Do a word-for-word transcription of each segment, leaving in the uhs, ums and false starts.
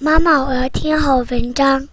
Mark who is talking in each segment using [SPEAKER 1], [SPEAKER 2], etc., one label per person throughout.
[SPEAKER 1] 妈妈，我要听好文章。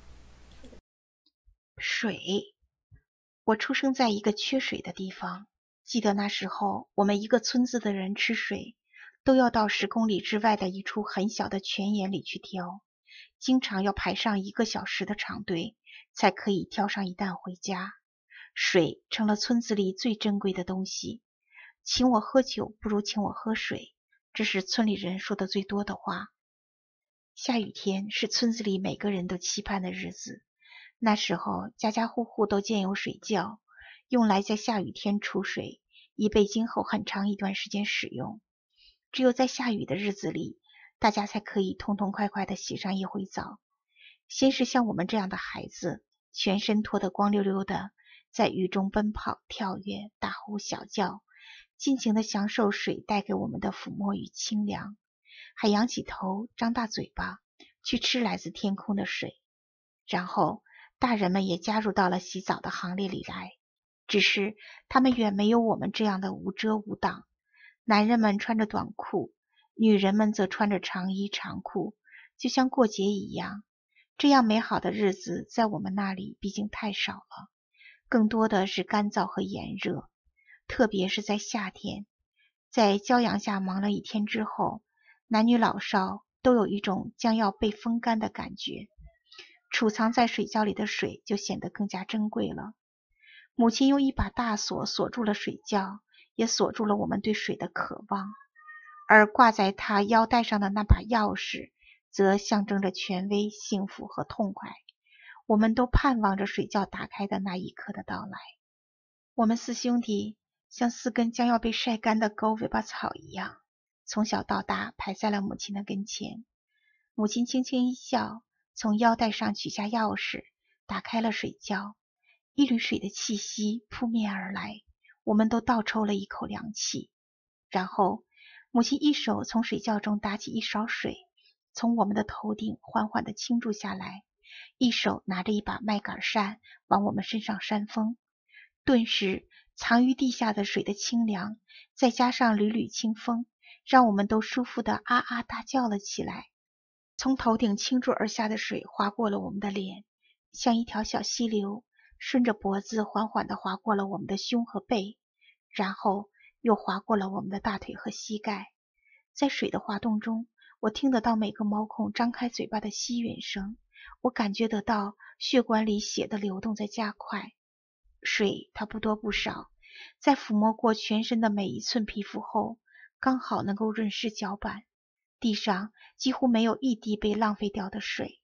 [SPEAKER 2] 水。我出生在一个缺水的地方，记得那时候我们一个村子的人吃水，都要到十公里之外的一处很小的泉眼里去挑，经常要排上一个小时的长队，才可以挑上一担回家。水成了村子里最珍贵的东西，请我喝酒不如请我喝水，这是村里人说的最多的话。下雨天是村子里每个人都期盼的日子，那时候家家户户都建有水窖，用来在下雨天储水，以备今后很长一段时间使用。只有在下雨的日子里，大家才可以痛痛快快地洗上一回澡。先是像我们这样的孩子，全身脱得光溜溜的，在雨中奔跑、跳跃、大呼小叫，尽情地享受水带给我们的抚摸与清凉，还仰起头，张大嘴巴，去吃来自天空的水。然后大人们也加入到了洗澡的行列里来，只是他们远没有我们这样的无遮无挡。男人们穿着短裤，女人们则穿着长衣长裤，就像过节一样。这样美好的日子在我们那里毕竟太少了，更多的是干燥和炎热，特别是在夏天。在骄阳下忙了一天之后，男女老少都有一种将要被风干的感觉，储藏在水窖里的水就显得更加珍贵了。母亲用一把大锁锁住了水窖，也锁住了我们对水的渴望，而挂在她腰带上的那把钥匙则象征着权威、幸福和痛快。我们都盼望着水窖打开的那一刻的到来。我们四兄弟像四根将要被晒干的狗尾巴草一样，从小到大排在了母亲的跟前。母亲轻轻一笑，从腰带上取下钥匙，打开了水窖。一缕水的气息扑面而来，我们都倒抽了一口凉气。然后母亲一手从水窖中打起一勺水，从我们的头顶缓缓地倾注下来，一手拿着一把麦秆扇往我们身上扇风。顿时藏于地下的水的清凉，再加上缕缕清风，让我们都舒服地啊啊大叫了起来。从头顶倾注而下的水划过了我们的脸，像一条小溪流，顺着脖子缓缓地划过了我们的胸和背，然后又划过了我们的大腿和膝盖。在水的滑动中，我听得到每个毛孔张开嘴巴的吸吮声，我感觉得到血管里血的流动在加快。水它不多不少，在抚摸过全身的每一寸皮肤后，刚好能够润湿脚板，地上几乎没有一滴被浪费掉的水。